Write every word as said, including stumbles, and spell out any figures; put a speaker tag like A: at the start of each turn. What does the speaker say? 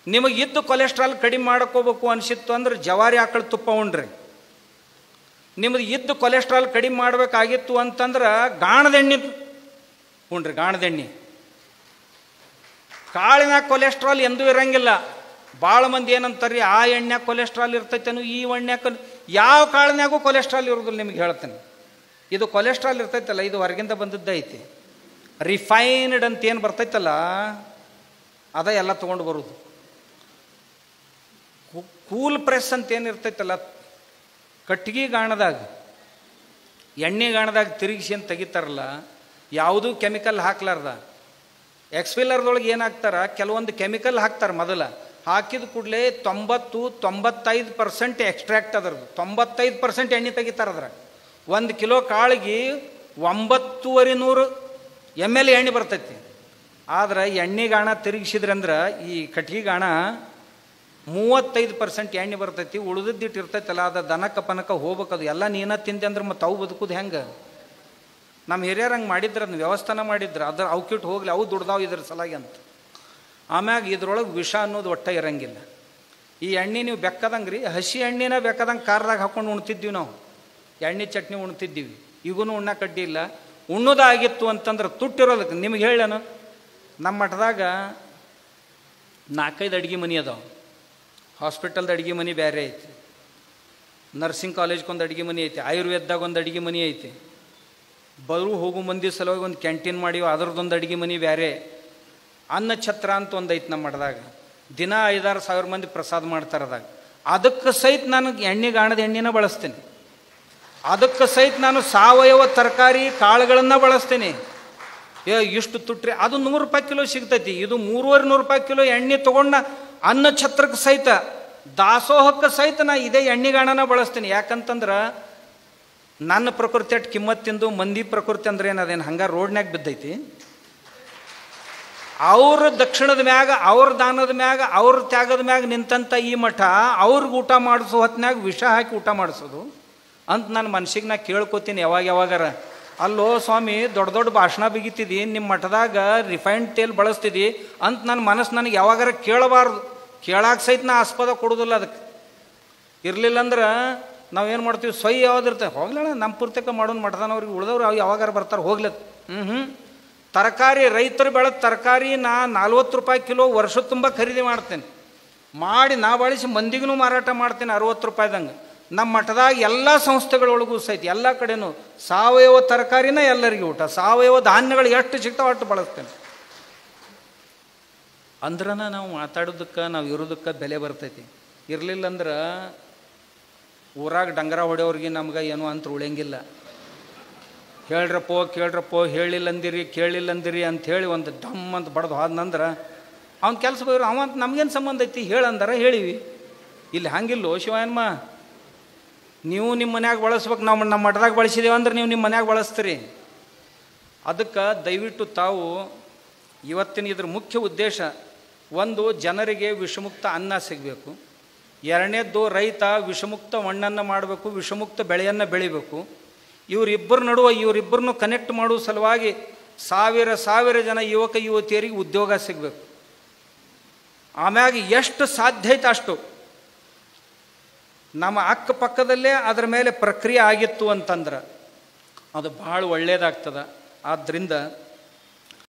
A: ನಿಮಗೆ ಇದ್ದು ಕೊಲೆಸ್ಟ್ರಾಲ್ ಕಡಿಮೆ ಮಾಡ್ಕೋಬೇಕು ಅನಿಸಿತ್ತು ಅಂದ್ರೆ ಜವಾರಿ ಆಕಳ ತುಪ್ಪ ಉಣ್ರಿ. ನಿಮ್ಮದು ಇದ್ದು ಕೊಲೆಸ್ಟ್ರಾಲ್ ಕಡಿಮೆ ಮಾಡಬೇಕಾಗಿತ್ತು ಅಂತಂದ್ರೆ ಗಾಣದ ಎಣ್ಣೆ ಉಣ್ರಿ. ಗಾಣದ ಎಣ್ಣೆ ಕಾಳಿನಾಗ ಕೊಲೆಸ್ಟ್ರಾಲ್ ಎಂದೂ ಇರಂಗಿಲ್ಲ. ಭಾಳ ಮಂದಿ ಏನಂತಾರ್ರಿ, ಆ ಎಣ್ಣೆ ಕೊಲೆಸ್ಟ್ರಾಲ್ ಇರ್ತೈತೇನು, ಈ ಎಣ್ಣೆ ಕೊಲೆ ಯಾವ ಕಾಳಿನಾಗೂ ಕೊಲೆಸ್ಟ್ರಾಲ್ ಇರೋದಿಲ್ಲ. ನಿಮ್ಗೆ ಹೇಳ್ತೇನೆ, ಇದು ಕೊಲೆಸ್ಟ್ರಾಲ್ ಇರ್ತೈತಲ್ಲ, ಇದು ಹೊರಗಿಂದ ಬಂದದ್ದೈತಿ. ರಿಫೈನ್ಡ್ ಅಂತ ಏನು ಬರ್ತೈತಲ್ಲ ಅದ ಎಲ್ಲ ತೊಗೊಂಡು ಬರೋದು. ಕೂಲ್ ಪ್ರೆಸ್ ಅಂತ ಏನು ಇರ್ತೈತಲ್ಲ, ಕಟ್ಟಿಗೆ ಗಾಣದಾಗ ಎಣ್ಣೆ ಗಾಣದಾಗ ತಿರುಗಿಸಿ ಅಂತ ತೆಗಿತಾರಲ್ಲ, ಯಾವುದೂ ಕೆಮಿಕಲ್ ಹಾಕ್ಲಾರ್ದ. ಎಕ್ಸ್ಪಿಲ್ಲರ್ದೊಳಗೆ ಏನಾಗ್ತಾರ, ಕೆಲವೊಂದು ಕೆಮಿಕಲ್ ಹಾಕ್ತಾರೆ. ಮೊದಲ ಹಾಕಿದ ಕೂಡಲೇ ತೊಂಬತ್ತು ತೊಂಬತ್ತೈದು ಪರ್ಸೆಂಟ್ ಎಕ್ಸ್ಟ್ರಾಕ್ಟ್ ಅದರದ್ದು, ತೊಂಬತ್ತೈದು ಪರ್ಸೆಂಟ್ ಎಣ್ಣೆ ತೆಗಿತಾರೆ ಅದ್ರಾಗ. ಒಂದು ಕಿಲೋ ಕಾಳಿಗೆ ಒಂಬತ್ತೂವರೆ ನೂರು ಎಮ್ ಎಲ್ ಎಣ್ಣೆ ಬರ್ತೈತಿ. ಆದ್ರೆ ಎಣ್ಣೆ ಗಾಣ ತಿರುಗಿಸಿದ್ರೆ ಅಂದ್ರೆ ಈ ಕಟ್ಟಿಗೆ ಗಾಣ ಮೂವತ್ತೈದು ಪರ್ಸೆಂಟ್ ಎಣ್ಣೆ ಬರ್ತೈತಿ. ಉಳಿದಿದ್ದಿಟ್ಟು ಇರ್ತೈತಲ್ಲ, ಅದು ದನಕ ಪನಕ ಹೋಗ್ಬೇಕದು ಎಲ್ಲ ನೀನ ತಿಂದೆ ಅಂದ್ರೆ ಮತ್ತೆ ಅವು ಬದುಕುದು ಹೆಂಗೆ? ನಮ್ಮ ಹಿರಿಯರು ಹಂಗೆ ಮಾಡಿದ್ರೆ, ಅದನ್ನ ವ್ಯವಸ್ಥಾನ ಮಾಡಿದ್ರೆ, ಅದ್ರ ಅವಕಿಟ್ಟು ಹೋಗ್ಲಿ, ಅವು ದುಡ್ದಾವು ಇದ್ರ ಸಲಾಗಿ ಅಂತ. ಆಮ್ಯಾಗ ಇದ್ರೊಳಗೆ ವಿಷ ಅನ್ನೋದು ಒಟ್ಟ ಇರಂಗಿಲ್ಲ. ಈ ಎಣ್ಣೆ ನೀವು ಬೆಕ್ಕದಂಗೆ ರೀ, ಹಸಿ ಎಣ್ಣೆನ ಬೇಕಾದಂಗೆ ಕಾರ್ದಾಗ ಹಾಕೊಂಡು ಉಣ್ತಿದ್ದೀವಿ ನಾವು. ಎಣ್ಣೆ ಚಟ್ನಿ ಉಣ್ತಿದ್ದೀವಿ. ಈಗೂ ಉಣ್ಣ ಕಡ್ಡಿ ಇಲ್ಲ. ಉಣ್ಣೋದಾಗಿತ್ತು ಅಂತಂದ್ರೆ ತುಟ್ಟಿರೋದಕ್ಕೆ ನಿಮ್ಗೆ ಹೇಳೇನು, ನಮ್ಮ ಮಠದಾಗ ನಾಲ್ಕೈದು ಅಡುಗೆ ಮನೆ ಅದಾವೆ. ಹಾಸ್ಪಿಟಲ್ದ ಅಡುಗೆ ಮನೆ ಬೇರೆ ಐತಿ, ನರ್ಸಿಂಗ್ ಕಾಲೇಜ್ಗೊಂದು ಅಡುಗೆ ಮನೆ ಐತಿ, ಆಯುರ್ವೇದದಾಗ ಒಂದು ಅಡುಗೆ ಮನೆ ಐತಿ, ಬರು ಹೋಗು ಮಂದಿ ಸಲುವಾಗಿ ಒಂದು ಕ್ಯಾಂಟೀನ್ ಮಾಡಿವಿ, ಅದರದ್ದೊಂದು ಅಡುಗೆ ಮನೆ ಬೇರೆ, ಅನ್ನ ಛತ್ರ ಅಂತ ಒಂದು ಐತಿ ನಮ್ಮ ಮಠದಾಗ. ದಿನ ಐದಾರು ಸಾವಿರ ಮಂದಿ ಪ್ರಸಾದ ಮಾಡ್ತಾರೆ ಅದಾಗ. ಅದಕ್ಕೆ ಸಹಿತ ನಾನು ಎಣ್ಣೆ ಗಾಣದ ಎಣ್ಣೆನ ಬಳಸ್ತೀನಿ. ಅದಕ್ಕೆ ಸಹಿತ ನಾನು ಸಾವಯವ ತರಕಾರಿ ಕಾಳುಗಳನ್ನು ಬಳಸ್ತೀನಿ. ಏ ಇಷ್ಟು ತುಟ್ರಿ, ಅದು ನೂರು ರೂಪಾಯಿ ಕಿಲೋ ಸಿಗ್ತೈತಿ. ಇದು ಮೂರುವರೆ ನೂರು ರೂಪಾಯಿ ಕಿಲೋ ಎಣ್ಣೆ ತೊಗೊಂಡ ಅನ್ನ ಛತ್ರಕ್ಕೆ ಸಹಿತ, ದಾಸೋಹಕ್ಕೆ ಸಹಿತ ನಾ ಇದೇ ಎಣ್ಣೆ ಗಾಣನ ಬಳಸ್ತೀನಿ. ಯಾಕಂತಂದ್ರೆ ನನ್ನ ಪ್ರಕೃತಿ ಅಟ್ಟು ಕಿಮ್ಮತ್ತಿಂದು, ಮಂದಿ ಪ್ರಕೃತಿ ಅಂದ್ರೆ ಏನು, ಅದೇನು ಹಂಗೆ ರೋಡ್ನ್ಯಾಗ ಬಿದ್ದೈತಿ. ಅವ್ರ ದಕ್ಷಿಣದ ಮ್ಯಾಗ, ಅವ್ರ ದಾನದ ಮ್ಯಾಗ, ಅವ್ರ ತ್ಯಾಗದ ಮ್ಯಾಗ ನಿಂತಂಥ ಈ ಮಠ ಅವ್ರಿಗೆ ಊಟ ಮಾಡಿಸೋ ಹೊತ್ತಿನಾಗ ವಿಷ ಹಾಕಿ ಊಟ ಮಾಡಿಸೋದು ಅಂತ ನನ್ನ ಮನ್ಸಿಗೆ ನಾ ಕೇಳ್ಕೊತೀನಿ ಯಾವಾಗ ಯಾವಾಗಾರ. ಅಲ್ಲೋ ಸ್ವಾಮಿ, ದೊಡ್ಡ ದೊಡ್ಡ ಭಾಷಣ ಬಿಗಿತಿದ್ದಿ, ನಿಮ್ಮ ಮಠದಾಗ ರಿಫೈನ್ಡ್ ತೇಲ್ ಬಳಸ್ತಿದ್ದಿ ಅಂತ ನನ್ನ ಮನಸ್ಸು ನನಗೆ ಯಾವಾಗಾರ ಕೇಳಬಾರ್ದು. ಕೇಳಾಕ ಸಹಿತ ನಾ ಆಸ್ಪದ ಕೊಡೋದಿಲ್ಲ ಅದಕ್ಕೆ. ಇರಲಿಲ್ಲ ಅಂದ್ರೆ ನಾವೇನು ಮಾಡ್ತೀವಿ, ಸೊಯ್ ಯಾವ್ದಿರ್ತವೆ, ಹೋಗ್ಲಣ ನಮ್ಮ ಪೂರ್ತಕ ಮಾಡೋನು ಮಠದಾನವ್ರಿಗೆ, ಉಳಿದವ್ರು ಅವು ಯಾವಾಗಾರ ಬರ್ತಾರೆ ಹೋಗ್ಲತ್. ಹ್ಞೂ ಹ್ಞೂ ತರಕಾರಿ, ರೈತರು ಬೆಳೆದ ತರಕಾರಿ ನಾ ನಲ್ವತ್ತು ರೂಪಾಯಿ ಕಿಲೋ ವರ್ಷ ತುಂಬ ಖರೀದಿ ಮಾಡ್ತೇನೆ. ಮಾಡಿ ನಾ ಬಳಸಿ ಮಂದಿಗೂ ಮಾರಾಟ ಮಾಡ್ತೇನೆ ಅರುವತ್ತು ರೂಪಾಯಿದಂಗೆ. ನಮ್ಮ ಮಠದಾಗ ಎಲ್ಲ ಸಂಸ್ಥೆಗಳೊಳಗೂ ಸಹಿತ ಎಲ್ಲ ಕಡೆನೂ ಸಾವಯವ ತರಕಾರಿನ ಎಲ್ಲರಿಗೂ ಊಟ, ಸಾವಯವ ಧಾನ್ಯಗಳು ಎಷ್ಟು ಸಿಗ್ತಾವೆ ಅಷ್ಟು ಬಳಸ್ತೇನೆ. ಅಂದ್ರನ ನಾವು ಮಾತಾಡೋದಕ್ಕೆ, ನಾವು ಇರೋದಕ್ಕೆ ಬೆಲೆ ಬರ್ತೈತಿ. ಇರಲಿಲ್ಲ ಅಂದ್ರೆ ಊರಾಗ ಡಂಗರ ಹೊಡೆಯವ್ರಿಗೆ ನಮ್ಗೆ ಏನೋ ಅಂತ ಉಳಿಯಂಗಿಲ್ಲ. ಹೇಳ್ರಪ್ಪೋ ಕೇಳ್ರಪ್ಪೋ, ಹೇಳಿಲ್ಲ ಅಂದಿರಿ ಕೇಳಿಲ್ಲ ಅಂದಿರಿ ಅಂಥೇಳಿ ಒಂದು ಡಮ್ ಅಂತ ಬಡ್ದು ಹೋದ್ನಂದ್ರೆ ಅವ್ನ ಕೆಲಸ ಬರೋ ಅವ ಅಂತ ನಮಗೇನು ಸಂಬಂಧ ಐತಿ, ಹೇಳಂದಾರ ಹೇಳಿವಿ. ಇಲ್ಲಿ ಹಂಗಿಲ್ಲೋ ಶಿವಯನ್ಮ, ನೀವು ನಿಮ್ಮ ಮನ್ಯಾಗ ಬಳಸ್ಬೇಕು, ನಾವು ನಮ್ಮ ಮಠದಾಗ ಬಳಸಿದೇವೆ ಅಂದ್ರೆ ನೀವು ನಿಮ್ಮ ಮನ್ಯಾಗ ಬಳಸ್ತೀರಿ. ಅದಕ್ಕೆ ದಯವಿಟ್ಟು ತಾವು ಇವತ್ತಿನ ಇದ್ರ ಮುಖ್ಯ ಉದ್ದೇಶ, ಒಂದು ಜನರಿಗೆ ವಿಷಮುಕ್ತ ಅನ್ನ ಸಿಗಬೇಕು, ಎರಡನೇದ್ದು ರೈತ ವಿಷಮುಕ್ತ ಮಣ್ಣನ್ನು ಮಾಡಬೇಕು, ವಿಷಮುಕ್ತ ಬೆಳೆಯನ್ನು ಬೆಳಿಬೇಕು. ಇವರಿಬ್ಬರ ನಡುವೆ ಇವರಿಬ್ಬರನ್ನು ಕನೆಕ್ಟ್ ಮಾಡುವ ಸಲುವಾಗಿ ಸಾವಿರ ಸಾವಿರ ಜನ ಯುವಕ ಯುವತಿಯರಿಗೆ ಉದ್ಯೋಗ ಸಿಗಬೇಕು. ಆಮ್ಯಾಗ ಎಷ್ಟು ಸಾಧ್ಯ ಐತೆ ಅಷ್ಟು ನಮ್ಮ ಅಕ್ಕಪಕ್ಕದಲ್ಲೇ ಅದರ ಮೇಲೆ ಪ್ರಕ್ರಿಯೆ ಆಗಿತ್ತು ಅಂತಂದ್ರೆ ಅದು ಭಾಳ ಒಳ್ಳೆಯದಾಗ್ತದೆ. ಆದ್ದರಿಂದ